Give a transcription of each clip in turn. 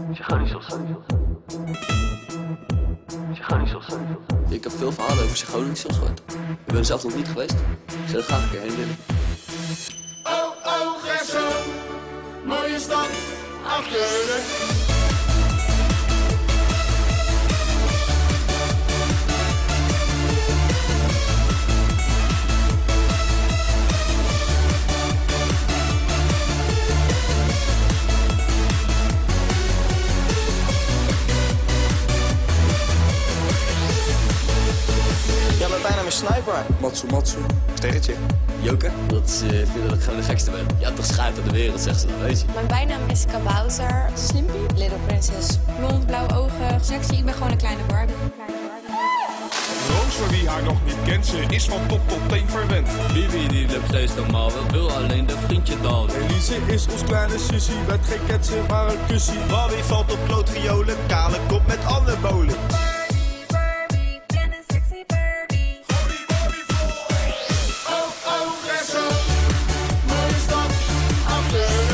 Ik heb veel verhalen over Chagoningsos gehoord. Ik ben er zelf nog niet geweest. Ik zou er graag een keer heen willen. Oh, Gerso, mooie stad, afkeuren. Ja, mijn bijnaam is Sniper. Matsu, sterretje. Joker? Dat ze vinden dat ik gewoon de gekste ben. Ja, toch schijt aan de wereld, zegt ze dan, weet je. Mijn bijnaam is Kabouter. Slimpy. Little Princess. Blond, blauwe ogen. Sexy, ik ben gewoon een kleine Barbie. Roos, voor wie haar nog niet kent, ze is van top tot teen verwend. Bibi die loopt steeds normaal, wil alleen de vriendje dan. Elise is ons kleine sussie, werd geen ketsen, maar een kussie. Bobby valt op klootviolen, kale kop met anabolen. Oh, Gerso, mooie stad, afkeuren.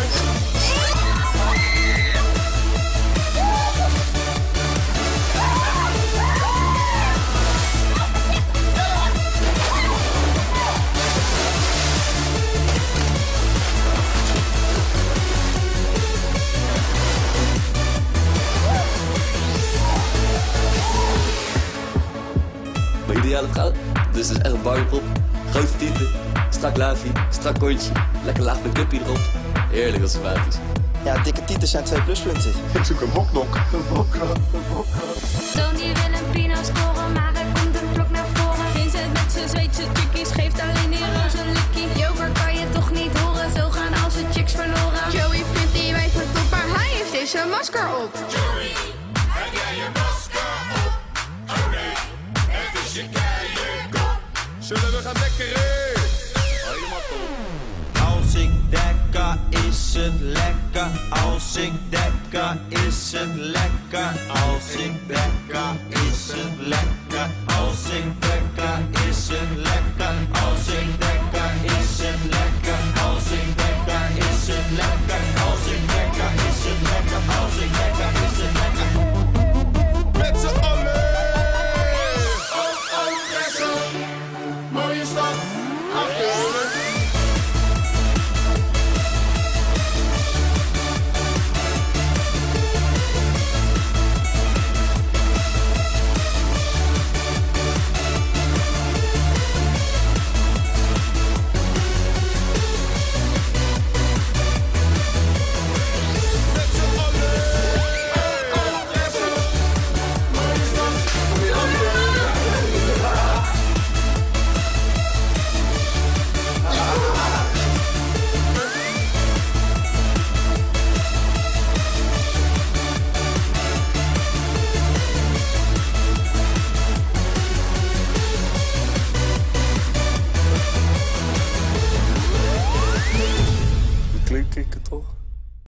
Mijn ideale vrouw? Dus dat is echt een barbiepop. Grote tieten, strak laafje, strak kontje, lekker laag make-upje erop. Heerlijk, dat is sympathisch. Ja, dikke tieten zijn 2 pluspunten. Ik zoek een hoknok. Tony wil een pino scoren, maar er komt een blok naar voren. Vincent met zijn Zweedse chickies geeft alleen die roze likkie. Joker kan je toch niet horen, zo gaan al zijn chicks verloren. Joey vindt die wijf van top, maar hij heeft deze masker op. Joey, heb jij je masker op? Oh nee, het is je keilenkop. Zullen we gaan dekkeren? Helemaal top. Als ik dekka is het lekker. Als ik dekka is het lekker. Als ik dekka is het lekker. Als ik dekka is het lekker. Als ik dekka is het lekker. Als ik dekka is het lekker. Als ik dekka is het lekker. Als ik dekka is het lekker. Met z'n allen! Oh, Gerso, mooie stad, afkeuren. Met z'n allen! Oh, Gerso, mooie stad, afkeuren. Klink ik het toch?